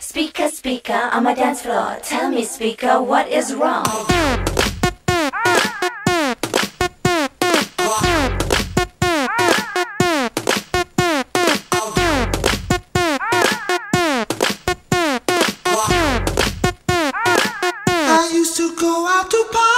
Speaker, speaker, on my dance floor. Tell me, speaker, what is wrong? I used to go out to party.